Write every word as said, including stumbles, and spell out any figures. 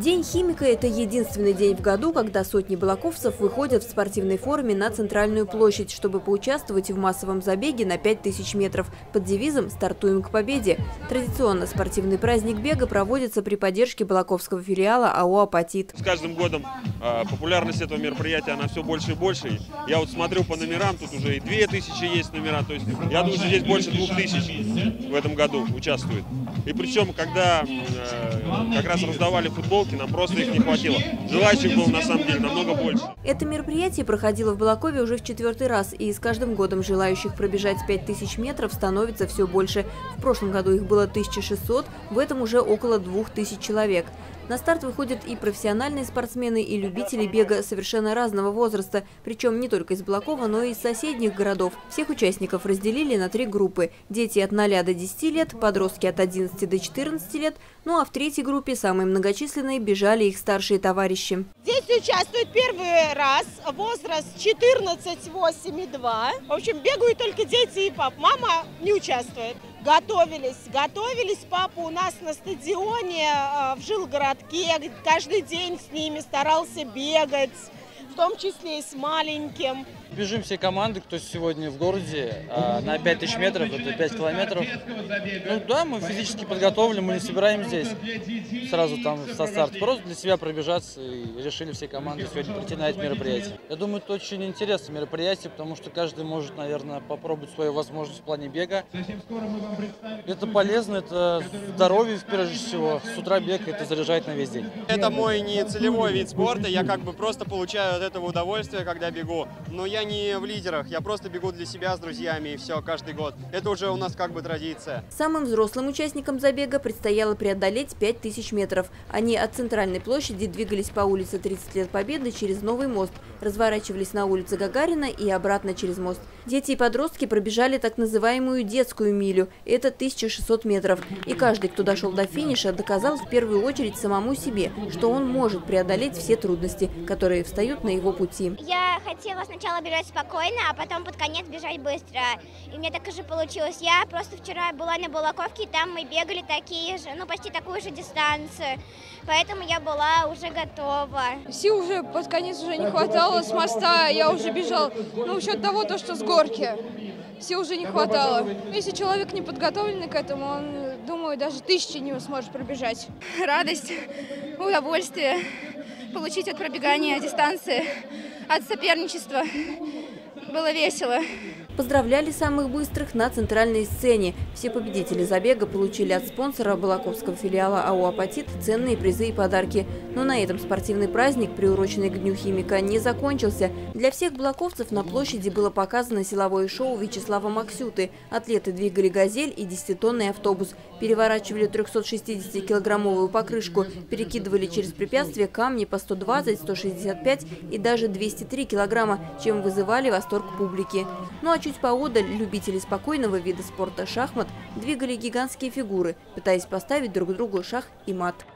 День химика – это единственный день в году, когда сотни балаковцев выходят в спортивной форме на центральную площадь, чтобы поучаствовать в массовом забеге на пять тысяч метров под девизом «Стартуем к победе». Традиционно спортивный праздник бега проводится при поддержке балаковского филиала АО «Апатит». С каждым годом э, популярность этого мероприятия она все больше и больше. Я вот смотрю по номерам, тут уже и две тысячи есть номера, то есть я думаю, что здесь больше двух тысяч в этом году участвует. И причем, когда э, как раз раздавали футболки, нам просто их не хватило. Желающих было на самом деле намного больше. Это мероприятие проходило в Балакове уже в четвертый раз, и с каждым годом желающих пробежать пять тысяч метров становится все больше. В прошлом году их было тысяча шестьсот, в этом уже около двух тысяч человек. На старт выходят и профессиональные спортсмены, и любители бега совершенно разного возраста, причем не только из Балакова, но и из соседних городов. Всех участников разделили на три группы – дети от ноля до десяти лет, подростки от одиннадцати до четырнадцати лет, ну а в третьей группе, самой многочисленной, бежали их старшие товарищи. Здесь участвует первый раз, возраст четырнадцать, восемь и два. В общем, бегают только дети и пап. Мама не участвует. Готовились, готовились, папа у нас на стадионе в жилгородке, каждый день с ними старался бегать, в том числе и с маленьким. Бежим все команды, кто сегодня в городе, на пять тысяч метров, это пять километров. Ну да, мы физически подготовлены, мы не собираем здесь сразу там со старта. Просто для себя пробежаться и решили все команды сегодня прийти на это мероприятие. Я думаю, это очень интересное мероприятие, потому что каждый может, наверное, попробовать свою возможность в плане бега. Это полезно, это здоровье прежде всего. С утра бег, это заряжает на весь день. Это мой не целевой вид спорта, я как бы просто получаю от этого удовольствие, когда бегу. Но я не в лидерах, я просто бегу для себя с друзьями и все, каждый год. Это уже у нас как бы традиция. Самым взрослым участникам забега предстояло преодолеть пять тысяч метров. Они от центральной площади двигались по улице тридцать лет Победы через Новый мост, разворачивались на улице Гагарина и обратно через мост. Дети и подростки пробежали так называемую детскую милю. Это тысяча шестьсот метров. И каждый, кто дошел до финиша, доказал в первую очередь самому себе, что он может преодолеть все трудности, которые встают на его пути. Я хотела сначала бежать спокойно, а потом под конец бежать быстро. И мне так же получилось. Я просто вчера была на Балаковке, и там мы бегали такие же, ну почти такую же дистанцию. Поэтому я была уже готова. Сил уже под конец уже не хватало, с моста я уже бежала. Ну, в счет того, то, что с горки. Сил уже не хватало. Если человек не подготовленный к этому, он, думаю, даже тысячи не сможет пробежать. Радость, удовольствие получить от пробегания дистанции, от соперничества. Было весело. Поздравляли самых быстрых на центральной сцене. Все победители забега получили от спонсора балаковского филиала АО «Апатит» ценные призы и подарки. Но на этом спортивный праздник, приуроченный к Дню химика, не закончился. Для всех балаковцев на площади было показано силовое шоу Вячеслава Максюты. Атлеты двигали «Газель» и десятитонный автобус. Переворачивали трехсотшестидесятикилограммовую покрышку, перекидывали через препятствия камни по сто двадцать, сто шестьдесят пять и даже двести три килограмма, чем вызывали восторг публики. Ну а чуть поодаль любители спокойного вида спорта шахмат двигали гигантские фигуры, пытаясь поставить друг другу шах и мат.